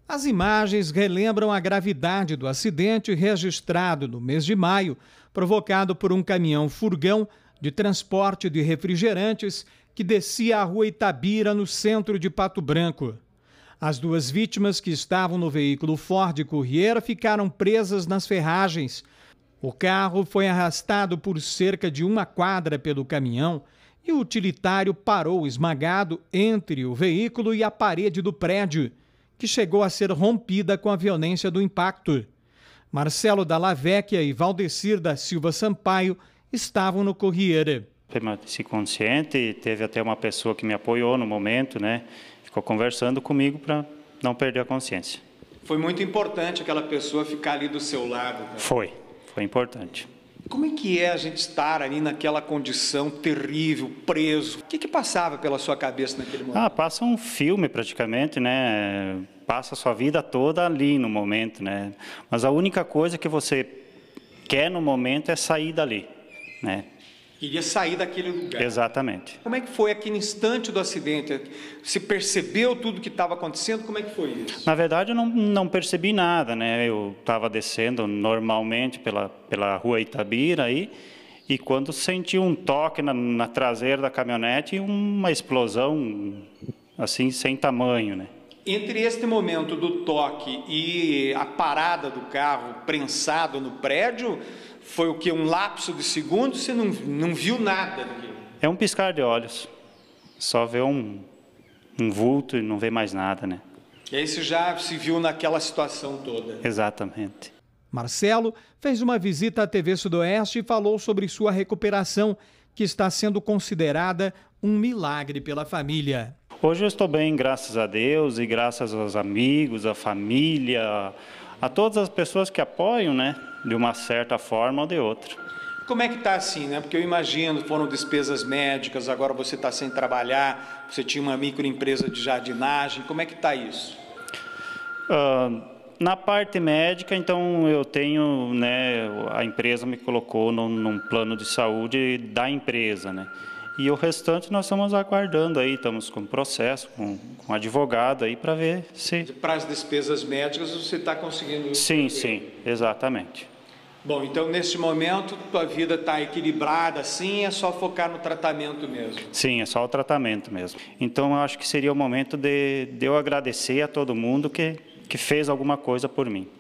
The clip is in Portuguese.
As imagens relembram a gravidade do acidente registrado no mês de maio, provocado por um caminhão-furgão de transporte de refrigerantes que descia a rua Itabira, no centro de Pato Branco. As duas vítimas que estavam no veículo Ford Courier ficaram presas nas ferragens. O carro foi arrastado por cerca de 1 quadra pelo caminhão e o utilitário parou esmagado entre o veículo e a parede do prédio, que chegou a ser rompida com a violência do impacto. Marcelo Dalla Vecchia e Valdecir da Silva Sampaio estavam no Courier. Permaneci consciente, teve até uma pessoa que me apoiou no momento, né? Ficou conversando comigo para não perder a consciência. Foi muito importante aquela pessoa ficar ali do seu lado, né? Foi importante. Como é que é a gente estar ali naquela condição terrível, preso? O que passava pela sua cabeça naquele momento? Passa um filme praticamente, né? Passa a sua vida toda ali no momento, né? Mas a única coisa que você quer no momento é sair dali, né? Queria sair daquele lugar. Exatamente. Como é que foi aquele instante do acidente? Você percebeu tudo que estava acontecendo? Como é que foi isso? Na verdade, eu não percebi nada, né? Eu estava descendo normalmente pela rua Itabira aí, e quando senti um toque na traseira da caminhonete, uma explosão assim sem tamanho, né? Entre este momento do toque e a parada do carro prensado no prédio, foi o que? Um lapso de segundos? Você não viu nada daquilo? É um piscar de olhos. Só vê um vulto e não vê mais nada, né? E aí você já se viu naquela situação toda? Exatamente. Marcelo fez uma visita à TV Sudoeste e falou sobre sua recuperação, que está sendo considerada um milagre pela família. Hoje eu estou bem, graças a Deus, e graças aos amigos, à família, a todas as pessoas que apoiam, né? De uma certa forma ou de outra. Como é que está assim, né? Porque eu imagino, foram despesas médicas, agora você está sem trabalhar, você tinha uma microempresa de jardinagem, como é que está isso? Na parte médica, então, eu tenho, né, a empresa me colocou num plano de saúde da empresa, né? E o restante nós estamos aguardando aí, estamos com processo, com advogado aí para ver se... Para as despesas médicas você está conseguindo... Sim, exatamente. Bom, então neste momento tua vida está equilibrada assim, é só focar no tratamento mesmo? Sim, é só o tratamento mesmo. Então eu acho que seria o momento de eu agradecer a todo mundo que fez alguma coisa por mim.